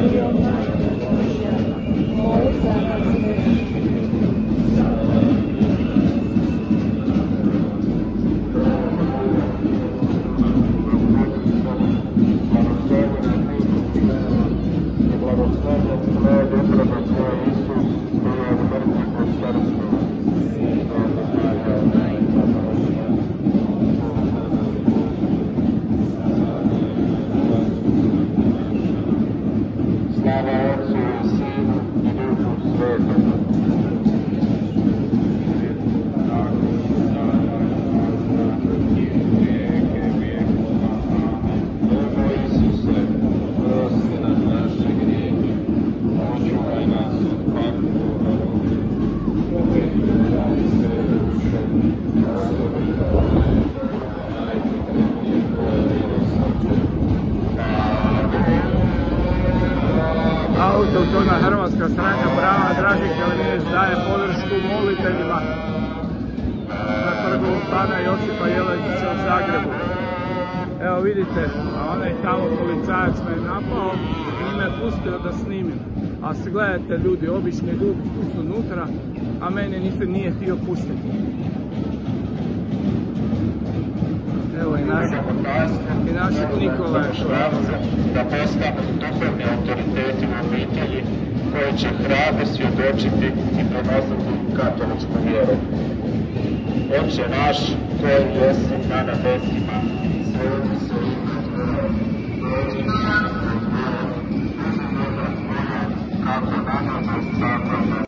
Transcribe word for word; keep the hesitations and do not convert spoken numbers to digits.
Autohtona Hrvatska stranka prava Draže Kelenić daje podršku moliteljima na trgu Bana Josipa Jelačića u Zagrebu. Evo vidite, a onaj tamo policajac me je napao i me je pustio da snimim. A se gledajte ljudi, obični ljudi tu su unutra, a mene niste nije htio pustiti. Evo i naš, i našeg Nikola je to. Da postanu duhovni autoriteti u obitelji koji će hrabro svjedočiti i prenositi katoličku vjeru. Oče naš koji jesi na nebesima, sveto se ime, dođi kako na nebu,